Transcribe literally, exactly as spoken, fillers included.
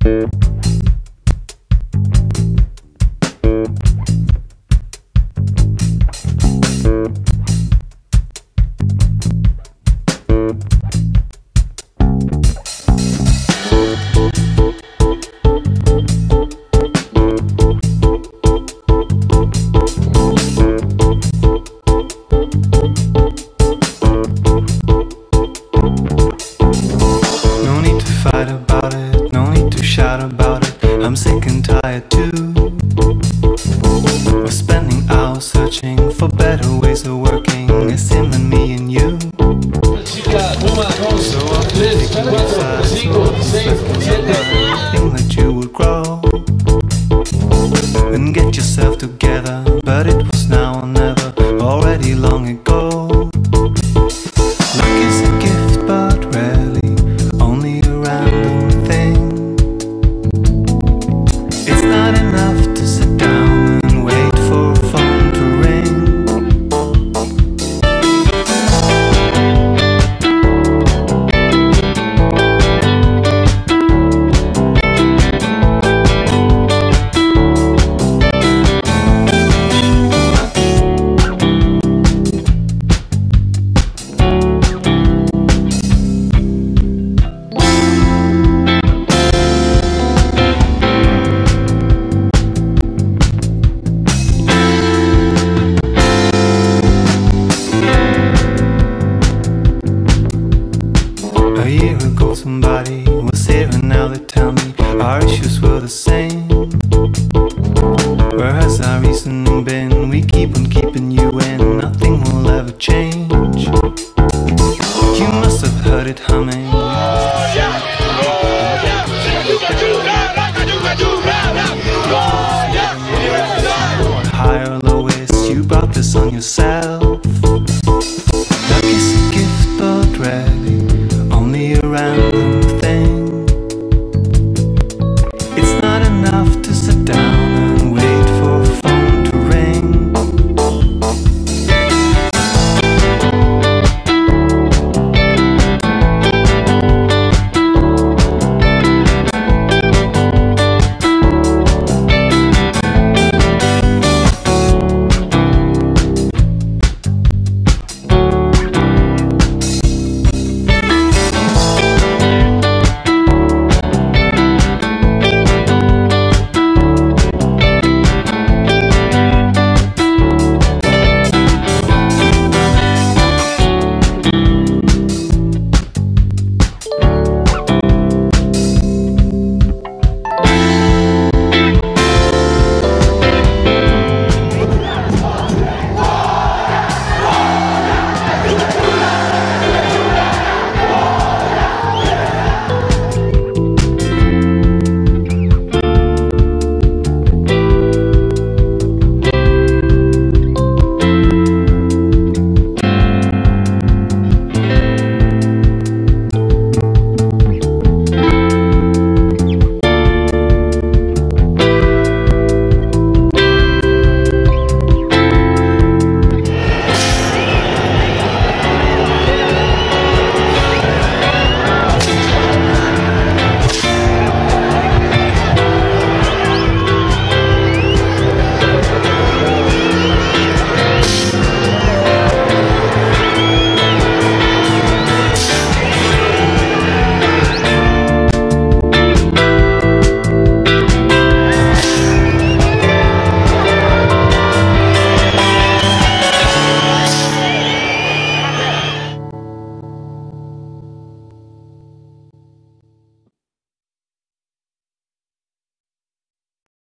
About it, I'm sick and tired too. We're spending hours searching for better ways of working. It's him and me and you. So I'm taking your side, hoping that you would grow and get yourself together. But it was now or never, already long ago. Luck is a gift, but rarely only a random thing. It's not enough to sit down and wait for a phone to ring. A year ago somebody was here and now they tell me our issues were the same. Where has our reasoning been? We keep on keeping you in, nothing will ever change. You must have heard it humming. Higher or lowest, you brought this on yourself.